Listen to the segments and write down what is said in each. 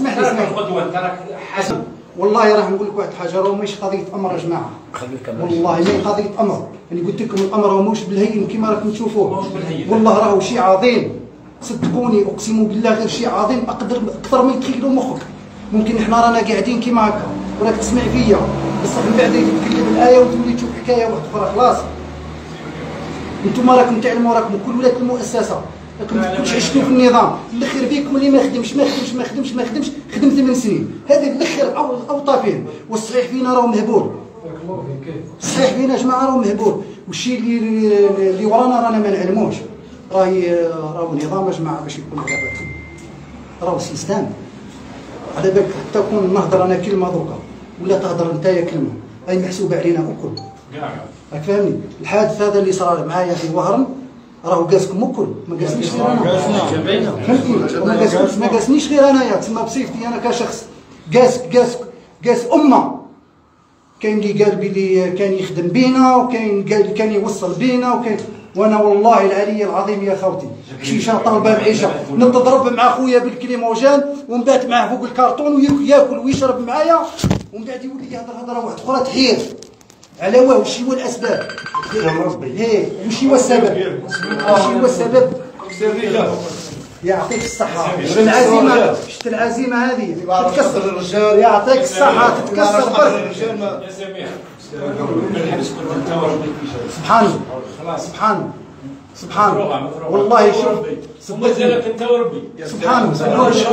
اسمح لي القدوه انت راك حاسب. والله راه نقول لك واحد الحاجه، راه ماشي قضيه امر يا جماعه، والله ما قضيه امر. انا قلت لكم الامر راه ماهوش بالهين كما راكم تشوفوه، والله راهو شيء عظيم، صدقوني اقسم بالله غير شيء عظيم اكثر ما يتخيلوا مخك. ممكن احنا رانا قاعدين كيما هكا وراك تسمع فيا، بصح من بعد تتكلم الايه وتولي تشوف حكايه واحده اخرى. خلاص انتم راكم تعلموا، راكم كل ولاد المؤسسه، راكم كلش عشتوا في النظام. الاخر فيكم اللي ما خدمش خدم 8 سنين، هذا الاخر اوطى فيه. والصحيح فينا راهو مهبول، الصحيح فينا يا جماعه راهو مهبول. والشيء اللي ورانا رانا ما نعلموش. راهو نظام يا جماعه باش يكون هذا، راهو سيستم. على بالك حتى كون نهضر انا كلمه دركا ولا تهضر نتايا كلمه، هاي محسوبه علينا الكل. راك فاهمني؟ الحادث هذا اللي صار معايا في وهران راهو قاسكم الكل، ما قاسنيش غير انا. فهمتني؟ ما قاسنيش غير انايا، تسمى بصفتي انا كشخص. قاس امه. كاين اللي قال بلي كان يخدم بينا، وكاين قال كان يوصل بينا، وكاين وانا والله العلي العظيم يا خوتي شيشه طالبه معيشه، نتضرب مع خويا بالكليموجان ونبات معاه فوق الكرتون وياكل ويشرب معايا، ومن بعد يولي يهضر هضره واحده اخرى تحير على واه. وش هو الاسباب؟ وش هو السبب؟ يعطيك الصحة. العزيمة، شفت العزيمة هذه تتكسر الرجال، يعطيك الصحة تتكسر برك. يا سمير سبحان الله والله. شوف مازالك انت وربي سبحان الله.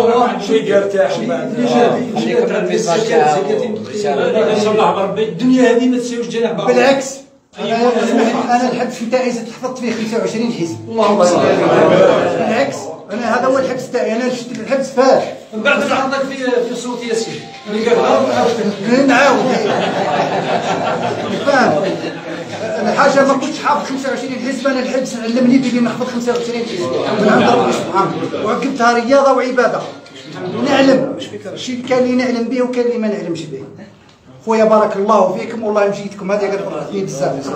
الدنيا هذه ما تساويش جناح بعض. بالعكس انا الحبس نتاعي زدت حفظت فيه 25 حزب. اللهم صل على محمد. بالعكس انا هذا هو الحبس تاعي، انا شفت الحبس فاش من بعد ما عرضك في صوت ياسين اللي قال نعاود فاهم. انا حاجه ما كنتش حافظ 25 حزب، انا الحبس علمني بلي نحفظ 25 حزب من عند ربي سبحانه، وعقبتها رياضه وعباده. نعلم الشيء كان اللي نعلم به وكان اللي ما نعلمش به. خويا بارك الله فيكم والله مجيتكم هذه قد فرحتني بزاف.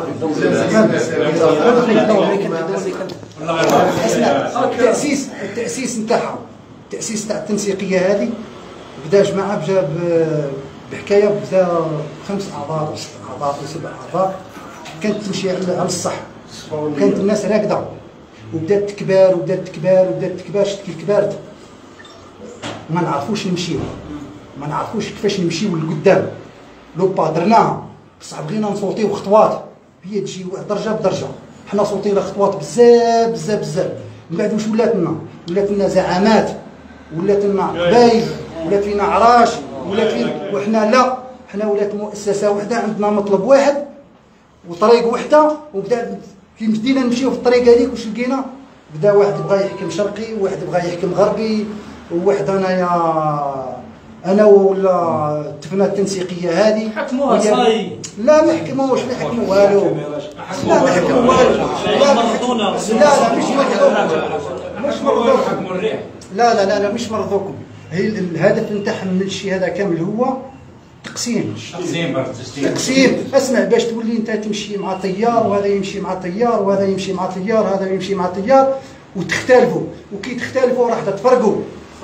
التأسيس نتاعها، التأسيس تاع التنسيقية هذه بدا جماعة بجا بحكاية، بدا 5 أعضاء و 6 أعضاء و 7 أعضاء، كانت تمشي على الصح، كانت الناس راكدة وبدات تكبر شتي كبرت، ما نعرفوش نمشيو، ما نعرفوش كيفاش نمشيو لقدام. لو با درناها بصح بغينا نصوتيو خطوات، هي تجي درجه بدرجه. حنا صوتينا خطوات بزاف. من بعد واش ولات لنا زعامات، ولات لنا قبايل، ولات لنا عراش، ولات لنا، وحنا لا، حنا ولات مؤسسه واحده، عندنا مطلب واحد وطريق واحده. وبدا كي بدينا نمشيو في الطريق هذيك واش لقينا؟ بدا واحد بغى يحكم شرقي، وواحد بغى يحكم غربي، وواحد انا ولا التفنه التنسيقيه هذه حكموها صاي. لا ما حكموش، ما حكموا والو، لا ما حكموا والو، لا مش مرضوكم، لا مش مرضوكم. هي الهدف نتاعها من الشيء هذا كامل هو تقسيم. اسمع، باش تولي انت تمشي مع طيار، وهذا يمشي مع طيار، وهذا يمشي مع طيار، هذا يمشي مع طيار، وتختلفوا، وكي تختلفوا راح تتفرقوا،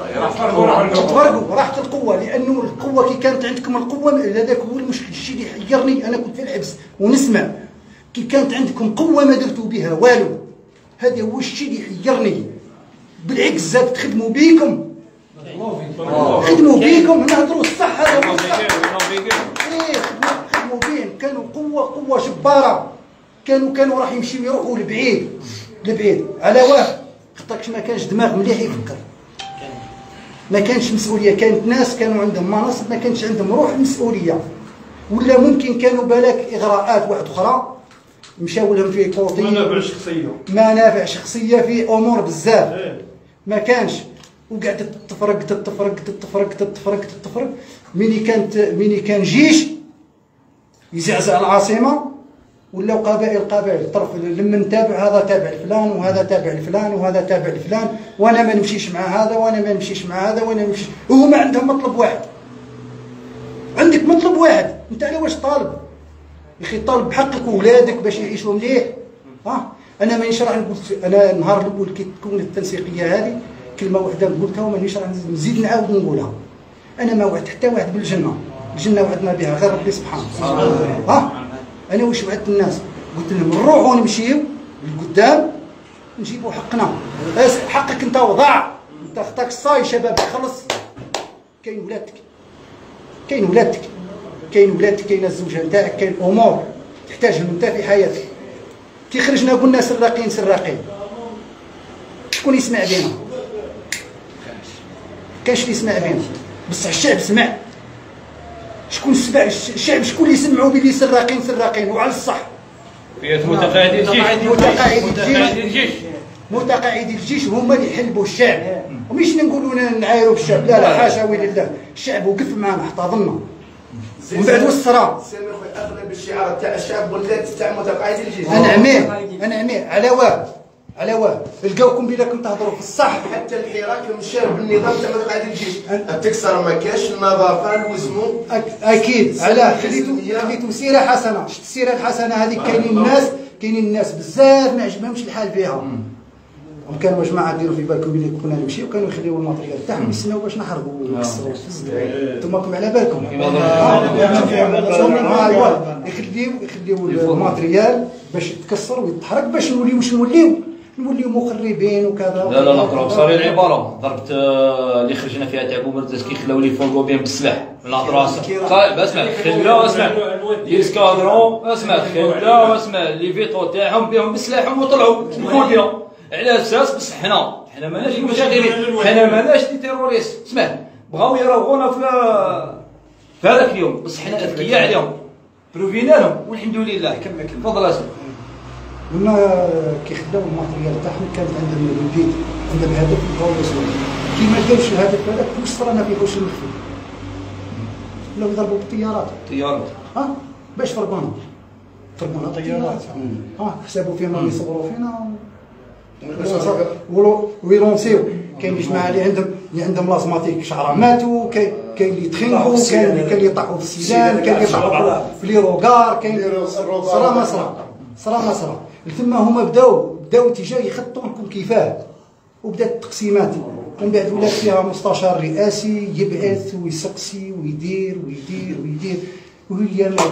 راحت القوه. لانه القوه كي كانت عندكم القوه، هذاك هو المشكل. الشيء اللي حيرني انا كنت في الحبس ونسمع كي كانت عندكم قوه ما درتوا بها والو، هذا هو الشيء اللي حيرني. بالعكس زاد تخدموا بيكم، نهضروا الصح، هذا هو الصح. خدموا بهم، كانوا قوه جباره، كانوا راح يمشيو يروحوا لبعيد على واه، خاطرش ما كانش دماغ مليح يفكر، ما كانش مسؤوليه. كانت ناس كانوا عندهم مناصب ما كانش عندهم روح المسؤوليه، ولا ممكن كانوا بالك اغراءات واحد اخرى مشاو لهم في كوطي، منافع شخصيه في امور بزاف ما كانش، وقعدت تتفرق. ملي كان جيش يزعزع العاصمه، ولاو قبائل طرف لما نتابع، هذا تابع لفلان، وهذا تابع لفلان، وهذا تابع لفلان، وانا ما نمشيش مع هذا، وانا ما نمشيش مع هذا، وانا نمشي. وهما عندهم مطلب واحد. عندك مطلب واحد، انت على واش طالب؟ يا اخي طالب بحقك وولادك باش يعيشوا مليح. انا مانيش راح نقول، انا النهار الاول كي تكون التنسيقيه هذه كلمه واحده قلتها ومانيش راح نزيد نعاود نقولها. انا ما وعدت حتى واحد بالجنه، الجنه وعدنا بها غير ربي سبحانه. انا واش وعدت الناس؟ قلت لهم نروحوا نمشيو لقدام نجيبوا حقنا. حقك انت وضاع، انت اختك الصاي شباب خلص. كاين ولادك، كاين ولادك، كاين ولادك، كاين الزوجه نتاعك، كاين امور تحتاجهم انت في حياتك. كي خرجنا قلنا سراقين سراقين، شكون يسمع بينا؟ كاش اللي يسمع بينا، بصح الشعب سمع. شكون سمع؟ الشعب شكون اللي سمعوا بلي سراقين سراقين وعلى الصح؟ متقاعدي الجيش متقاعدي الجيش هما اللي يحلبوا الشعب، ومش نقولوا نعايروا بالشعب، لا لا حاشا ولله، الشعب وقف معنا احتضننا ومن بعد وسرا. سامي خويا اغلب الشعار تاع الشعب ولات تاع متقاعدي الجيش. انا عمير على واه، على واه لقاوكم بلا كنت تهضروا في الصح. حتى الحراك مشى بالنظام تاع متقاعدي الجيش، التكسر ما كاش، النظافه، الوزمو. اكيد علاه خليتو سيره حسنه. شفت السيره الحسنه هذيك؟ كاينين الناس بزاف ما عجبهمش الحال فيها. كانوا جماعه ديروا في بالكم بلي كنا نمشيو وكانوا يخليو الماتريال تاعهم يسناو باش نحرقوا ونكسروا. انتم راكم على بالكم. يخليو الماتريال باش يتكسر ويتحرق باش نوليو مخربين وكذا. لا نقراو صار العباره ضربت اللي خرجنا فيها تاع بومرداس كي خلاو لي يفوقوا بهم بالسلاح من الاطراس. طيب اسمع خلاو، اسمع يسكادرون، اسمع خلاو، اسمع لي فيتو تاعهم بهم بسلاحهم وطلعوا بخوديا على اساس بصح حنا ماناش مشاغبين، حنا ماناش دي تيروريست. اسمع بغاو يراوغونا في هذاك اليوم بصح حنا اذكياء عليهم، بروفينا لهم والحمد لله. كمل تفضل اسمع. قلنا كي خداو الماتريال تاعهم كانت عندهم البيت، عندهم هدف بغاو يوصلوا. كي ما لقاوش الهدف هذاك واش صرنا في وش المخفي؟ ولاو يضربوا بالطيارات. باش فرقونا طيارات. حسبوا فينا اللي يصوروا فينا ويلونسيو. كاين جماعه اللي عندهم لازماتيك شعره ماتوا، كاين اللي تخنقوا، كاين اللي طاحوا في السيلان، كاين اللي طاحوا في لي روكار، كاين صرا ما صرا. ثم هما بداو اتجاه يخططوا لكم كيفاه، وبدات التقسيمات. ومن بعد ولات فيها مستشار رئاسي يبعث ويسقسي ويدير وهي ما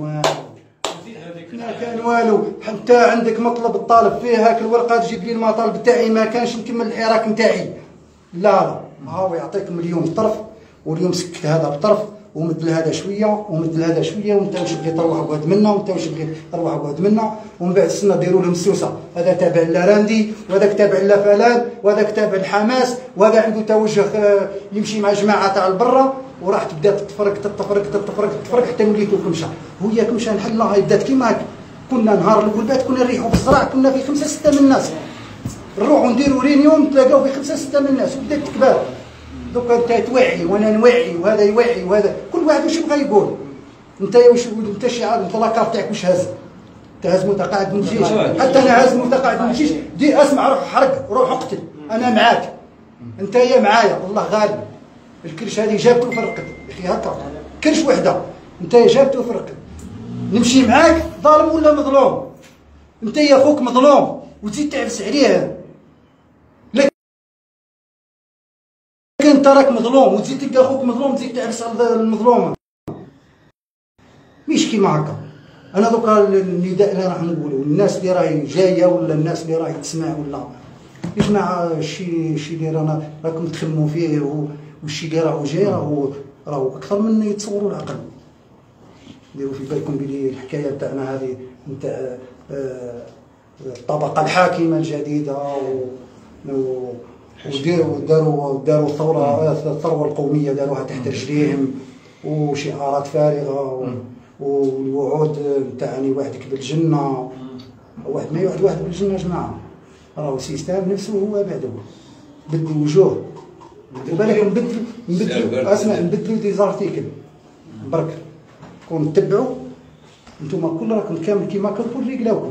كان والو. حتى عندك مطلب الطالب فيه هاك الورقه تجيب لي المطالب تاعي ما كانش نكمل الحراك نتاعي. لا هاو يعطيكم اليوم طرف، واليوم سكت هذا بطرف ومد لهذا شويه ومد لهذا شويه، وانت واش بغيت تروح بعد منا وانت واش بغيت تروح بعد منا. ومن بعد السنه ديروا لهم السوسه، هذا تابع لاراندي وهذاك تابع لفلان وهذاك تابع الحماس وهذا عنده توجه يمشي مع جماعه تاع البرة، وراح تبدا تتفرق حتى وليتوا كمشه. وهي كمشه نحلها بدات كيما هكا. كنا نهار الاول بعد كنا نريحوا في الزراع، كنا في 5 6 من الناس، نروحوا نديروا رينيون نتلاقاو في 5 6 من الناس وبدات تكبر. دوكا انت توعي وانا نوعي وهذا يوعي وهذا، كل واحد واش يبغى يقول. انت انت شعار، انت لاكارت تاعك واش هاز؟ انت هاز متقاعد من الجيش، حتى انا هاز متقاعد من الجيش. دي اسمع روح حرق روح اقتل، انا معاك، انت يا معايا الله غالب. الكرش هذه جابته وفرقت يا اخي هكا كرش وحده، انت يا جابته وفرقت. نمشي معاك ظالم ولا مظلوم؟ انت يا اخوك مظلوم وتزيد تعفس عليه، لكن انت راك مظلوم وتزيد تلقى اخوك مظلوم تزيد تعفس على المظلومه. مش كيما هكا. انا دوكا النداء اللي راح نقولوا الناس اللي راهي جايه ولا الناس اللي راهي تسمع ولا يا جماعه الشيء اللي راكم تخموا فيه والشيء اللي راهو جاي راهو اكثر من يتصوروا العقل. ديروا في بالكم بلي الحكايه تاعنا هذه نتاع الطبقه الحاكمه الجديده وداروا الثوره القوميه داروها تحت رجليهم، وشعارات فارغه والوعود نتاعني وعدك بالجنه. واحد ما يوعد واحد بالجنه يا جماعه، راهو السيستم نفسه هو بعده بدلوا وجوه. وبالك نبدلوا اسمع نبدلوا دي زارتيكل برك كون تبعوا انتم كل راكم كامل كيما كنقول رجلاوكم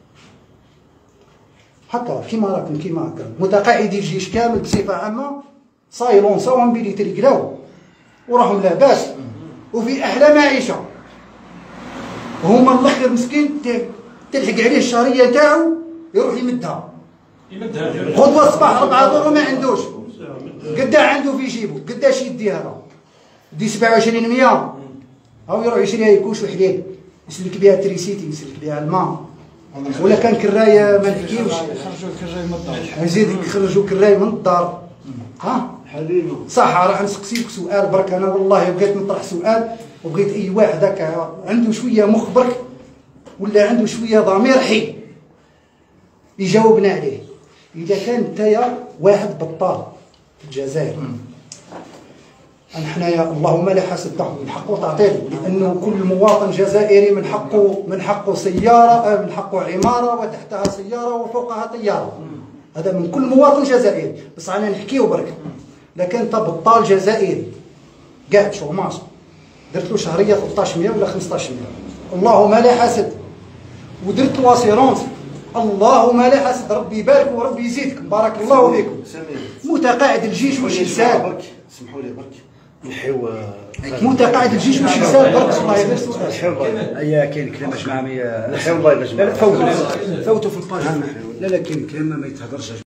هكا كيما راكم كيما هكا. متقاعدي الجيش كامل بصفه عامه صايلونساوهم بلي ترجلاو وراهم لاباس وفي احلى معيشه. هما الاخر مسكين تلحق عليه الشهريه تاعو يروح يمدها غدوه الصباح 4 دور وما عندوش قدا عنده في جيبه قداش يدي هذا دي 2700 هاو يروح يشريها يكوش وحليب يسلك بها تريسيتي يسلك بها الماء، ولا كان كرايه ما نحكيوش يزيد يخرجوا كراي من الدار. ها صح راح نسقسيك سؤال برك، انا والله بغيت نطرح سؤال وبغيت اي واحد هكا عنده شويه مخ برك ولا عنده شويه ضمير حي يجاوبنا عليه. اذا كان نتايا واحد بطال في الجزائر، حنايا اللهم لا حسد من حقه تعطيه، لانه كل مواطن جزائري من حقه سياره، من حقه عماره وتحتها سياره وفوقها طياره، هذا من كل مواطن جزائري. بس انا نحكيو برك، لكن انت بطال جزائري قاعد شوماج درت له شهريه 1300 ولا 1500، اللهم لا حسد، ودرت له اسيرونس، اللهم لا حسد، ربي يبارك وربي يزيدك، بارك الله فيكم. متقاعد الجيش واش يسال؟ سمحوا لي برك نحيو متقاعد الجيش واش يسال برك الله يبارك. هي كاين كلام يا جماعه نحيو الله يا جماعه. لا فوتوا في الباج. لا كاين كلام ما يتهضرش.